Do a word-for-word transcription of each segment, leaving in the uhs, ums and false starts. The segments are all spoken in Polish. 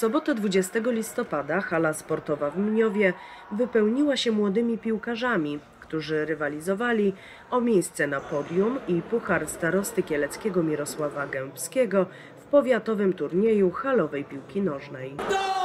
sobotę dwudziestego listopada hala sportowa w Mniowie wypełniła się młodymi piłkarzami, którzy rywalizowali o miejsce na podium i puchar starosty kieleckiego Mirosława Gębskiego w powiatowym turnieju halowej piłki nożnej.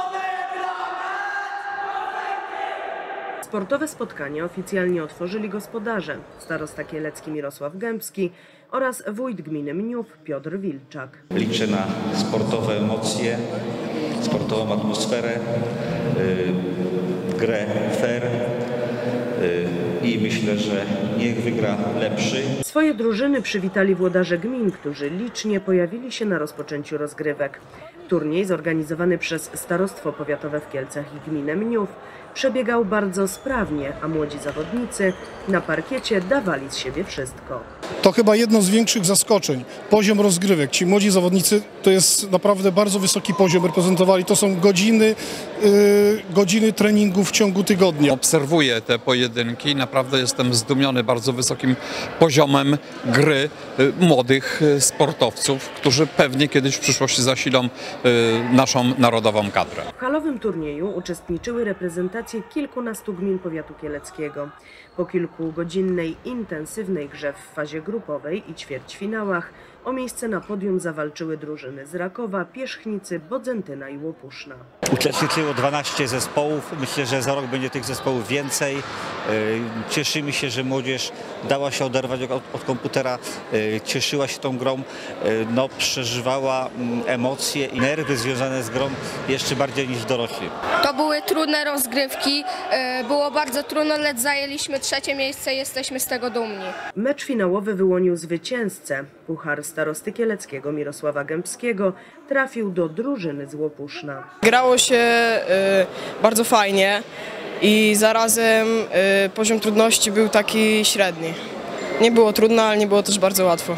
Sportowe spotkanie oficjalnie otworzyli gospodarze, starosta kielecki Mirosław Gębski oraz wójt gminy Mniów Piotr Wilczak. Liczę na sportowe emocje, sportową atmosferę, yy, grę fair yy, i myślę, że niech wygra lepszy. Swoje drużyny przywitali włodarze gmin, którzy licznie pojawili się na rozpoczęciu rozgrywek. Turniej zorganizowany przez Starostwo Powiatowe w Kielcach i gminę Mniów przebiegał bardzo sprawnie, a młodzi zawodnicy na parkiecie dawali z siebie wszystko. To chyba jedno z większych zaskoczeń. Poziom rozgrywek. Ci młodzi zawodnicy to jest naprawdę bardzo wysoki poziom reprezentowali. To są godziny, yy, godziny treningu w ciągu tygodnia. Obserwuję te pojedynki. Naprawdę jestem zdumiony bardzo wysokim poziomem gry yy, młodych yy, sportowców, którzy pewnie kiedyś w przyszłości zasilą yy, naszą narodową kadrę. W halowym turnieju uczestniczyły reprezentacje kilkunastu gmin powiatu kieleckiego. Po kilkugodzinnej, intensywnej grze w fazie grupowej i ćwierćfinałach o miejsce na podium zawalczyły drużyny z Rakowa, Pierzchnicy, Bodzentyna i Łopuszna. Uczestniczyło dwanaście zespołów. Myślę, że za rok będzie tych zespołów więcej. Cieszymy się, że młodzież dała się oderwać od, od komputera, cieszyła się tą grą, no, przeżywała emocje i nerwy związane z grą jeszcze bardziej niż dorośli. To były trudne rozgrywki, było bardzo trudno, lecz zajęliśmy trzecie miejsce i jesteśmy z tego dumni. Mecz finałowy wyłonił zwycięzcę. Puchar starosty kieleckiego Mirosława Gębskiego trafił do drużyny z Łopuszna. Grało się y, bardzo fajnie i zarazem y, poziom trudności był taki średni. Nie było trudno, ale nie było też bardzo łatwo.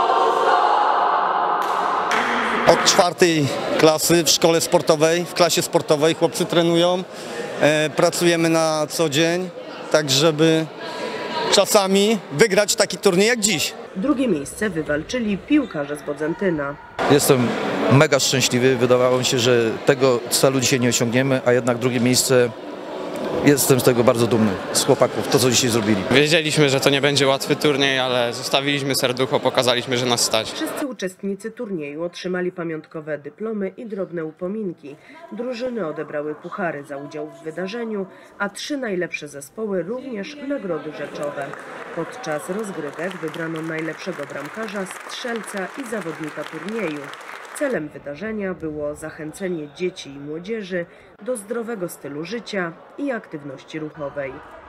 Od czwartej klasy w szkole sportowej, w klasie sportowej chłopcy trenują, e, pracujemy na co dzień, tak żeby czasami wygrać taki turniej jak dziś. Drugie miejsce wywalczyli piłkarze z Bodzentyna. Jestem mega szczęśliwy, wydawało mi się, że tego celu dzisiaj nie osiągniemy, a jednak drugie miejsce, jestem z tego bardzo dumny, z chłopaków, to co dzisiaj zrobili. Wiedzieliśmy, że to nie będzie łatwy turniej, ale zostawiliśmy serducho, pokazaliśmy, że nas stać. Wszyscy uczestnicy turnieju otrzymali pamiątkowe dyplomy i drobne upominki. Drużyny odebrały puchary za udział w wydarzeniu, a trzy najlepsze zespoły również nagrody rzeczowe. Podczas rozgrywek wybrano najlepszego bramkarza, strzelca i zawodnika turnieju. Celem wydarzenia było zachęcenie dzieci i młodzieży do zdrowego stylu życia i aktywności ruchowej.